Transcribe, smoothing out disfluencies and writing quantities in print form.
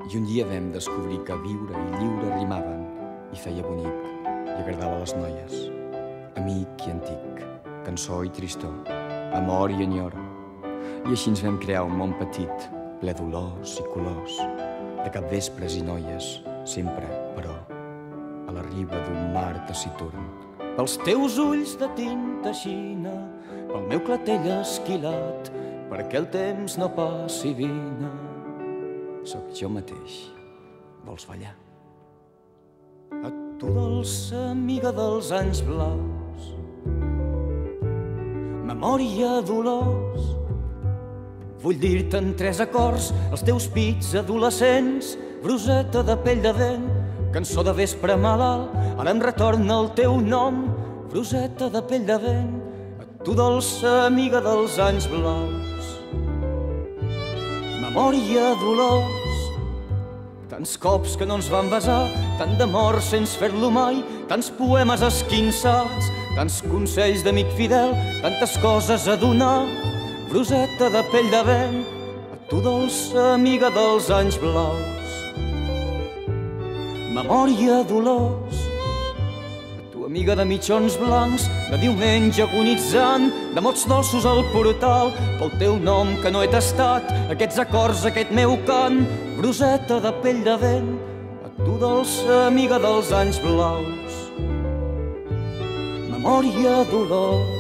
I un dia vam descobrir que viure i lliure rimaven i feia bonic i agradava a les noies. Amic i antic, cançó i tristor, amor i enyora. I així ens vam crear un món petit, ple d'olors i colors, de capvespres i noies, sempre, però, a la riba d'un mar taciturn. Pels teus ulls de tinta xina, pel meu clatell esquilat, perquè el temps no passi vine. Sóc jo mateix. Vols ballar? A tu, dolça amiga dels anys blaus, memòria dolors, vull dir-te en 3 acords els teus pits adolescents, bruseta de pell de dent, cançó de vespre malalt, ara em retorna el teu nom, bruseta de pell de vent, a tu, dolça amiga dels anys blaus. Memòria, dolors, tants cops que no ens vam besar, tant d'amor sense fer-lo mai, tants poemes esquinçats, tants consells d'amic fidel, tantes coses a donar, bruseta de pell de vent, a tu, dolça amiga dels anys blaus. Memòria, dolors, amiga de mitjons blancs, de diumenge agonitzant, de mots dolços al portal, pel teu nom que no he tastat, aquests acords, aquest meu cant, bruseta de pell de vent, a tu, dolça amiga dels anys blaus. Memòria, dolors,